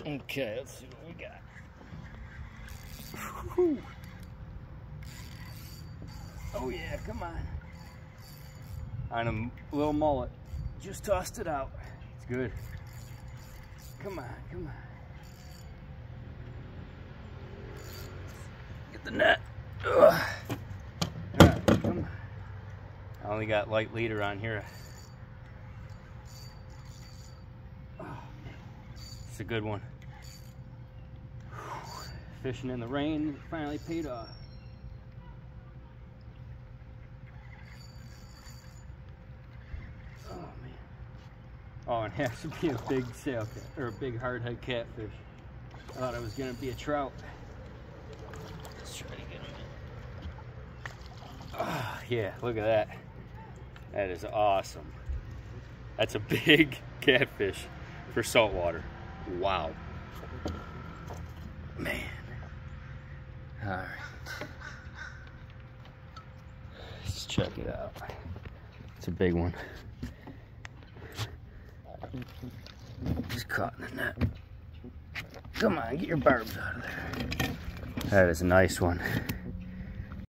Okay, let's see what we got. Whew. Oh yeah, come on. On a little mullet. Just tossed it out. It's good. Come on, come on. Get the net. Ugh. Right, come on. I only got light leader on here. Oh, it's a good one. Fishing in the rain finally paid off. Oh man. Oh, and it has to be a big sail cat or a big hardhead catfish. I thought it was gonna be a trout. Let's try to get him in. Oh yeah, look at that. That is awesome. That's a big catfish for saltwater. Wow. Man. All right. Let's check it out. It's a big one. Just caught in the net. Come on, get your barbs out of there. That is a nice one.